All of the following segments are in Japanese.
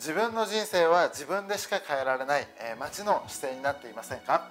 自分の人生は自分でしか変えられない、待ちの姿勢になっていませんか？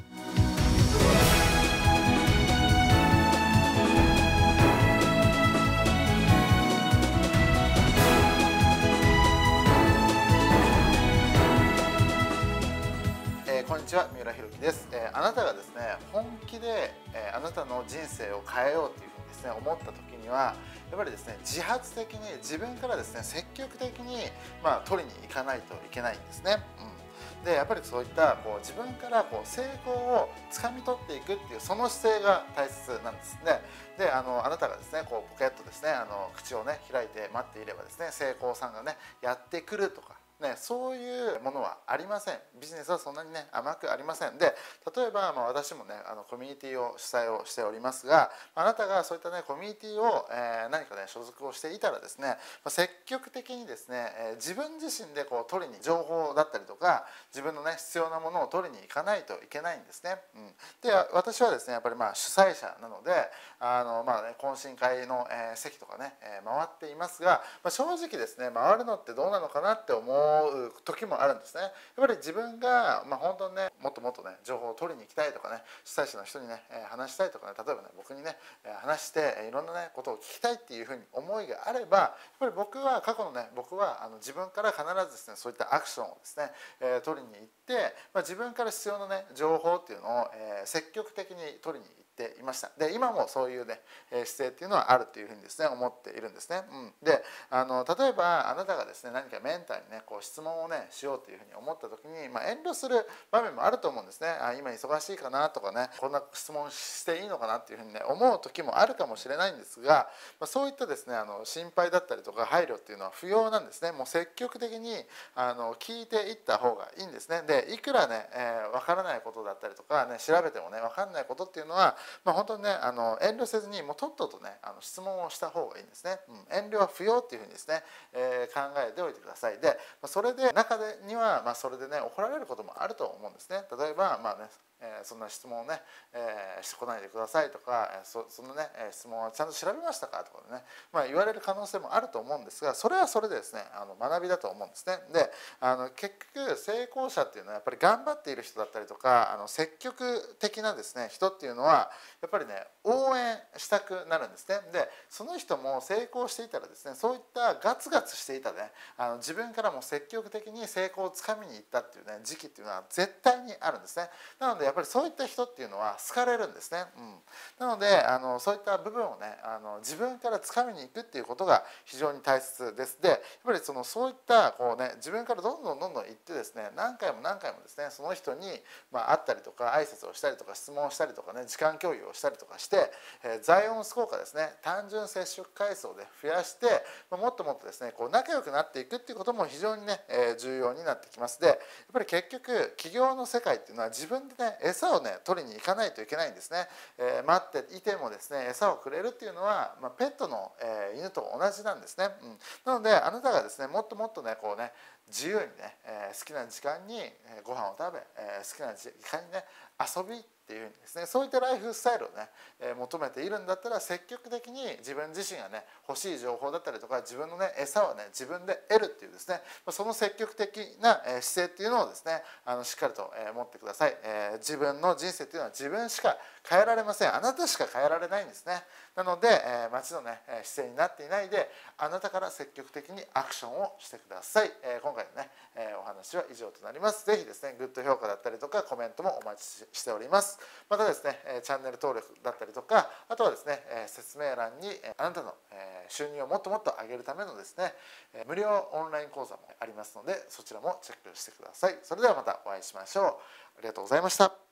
こんにちは、三浦弘樹です。あなたがですね、本気で、あなたの人生を変えようというふうにですね、思った時には、やっぱりですね、自発的に自分からですね、積極的に取りに行かないといけないんですね。で、やっぱりそういった自分から成功をつかみ取っていくっていうその姿勢が大切なんですね。で、あなたがですね、ポケットですね、口をね開いて待っていればですね、成功さんがねやってくるとか。ね、そういうものはありません。ビジネスはそんなにね甘くありません。で、例えば私もねコミュニティを主催をしておりますが、あなたがそういったねコミュニティを、何かね所属をしていたらですね、積極的にですね、自分自身で取りに情報だったりとか自分のね必要なものを取りに行かないといけないんですね。で、私はですねやっぱり主催者なので懇親会の、席とかね、回っていますが、正直ですね回るのってどうなのかなって思う時もあるんですね。やっぱり自分が、本当にねもっともっとね情報を取りに行きたいとかね、主催者の人にね話したいとかね、例えばね僕にね話していろんなねことを聞きたいっていうふうに思いがあれば、やっぱり僕は過去のね僕は自分から必ずですねそういったアクションをですね、取りに行って、自分から必要なね情報っていうのを、積極的に取りに行っていました。で、今もそういうね姿勢っていうのはあるっていうふうにですね思っているんですね。で、例えばあなたがですね何かメンターにね質問をねしようというふうに思った時に、遠慮する場面もあると思うんですね。今忙しいかなとかね、こんな質問していいのかなっていうふうにね思う時もあるかもしれないんですが、そういったですね心配だったりとか配慮っていうのは不要なんですね。もう積極的に聞いていった方がいいんですね。で、いくらねわからないことだったりとかね調べてもねわかんないことっていうのは、本当にね遠慮せずにもうとっととね質問をした方がいいんですね。遠慮は不要っていうふうにですね、考えておいてください。で、それで中にはそれでね怒られることもあると思うんですね。例えばそんな質問をね、してこないでくださいとか、そのね質問はちゃんと調べましたかとかね、言われる可能性もあると思うんですが、それはそれでですね学びだと思うんですね。で、結局成功者っていうのはやっぱり頑張っている人だったりとか積極的なですね人っていうのはやっぱりね応援したくなるんですね。で、その人も成功していたらですね、そういったガツガツしていたね自分からも積極的に成功をつかみに行ったっていうね時期っていうのは絶対にあるんですね。なのでやっぱりそういった人っていうのは好かれるんですね。なのでそういった部分をね自分からつかみに行くっていうことが非常に大切です。で、やっぱりそういった自分からどんどん行ってですね、何回もですねその人に会ったりとか挨拶をしたりとか質問をしたりとかね時間共有をしたりとかして、ザイオンス効果ですね、単純接触回数をね増やして、もっともっとですね仲良くなっていくっていうことも非常にね重要になってきます。で、やっぱり結局企業の世界っていうのは自分でね餌をね取りに行かないといけないんですね。待っていてもですね餌をくれるっていうのは、ペットの、犬と同じなんですね。なのであなたがですねもっともっとね自由にね、好きな時間にご飯を食べ、好きな時間にね遊びっていうですね、そういったライフスタイルをね、求めているんだったら積極的に自分自身がね欲しい情報だったりとか自分のね餌をね自分で得るっていうですね、その積極的な姿勢っていうのをですねしっかりと持ってください。自分の人生っていうのは自分しか変えられません。あなたしか変えられないんですね。なので待ちのね姿勢になっていないで、あなたから積極的にアクションをしてください。今回のねお話は以上となります。ぜひですねグッド評価だったりとかコメントもお待ちしております。またですねチャンネル登録だったりとか、あとはですね説明欄にあなたの収入をもっともっと上げるためのですね無料オンライン講座もありますので、そちらもチェックしてください。それではまたお会いしましょう。ありがとうございました。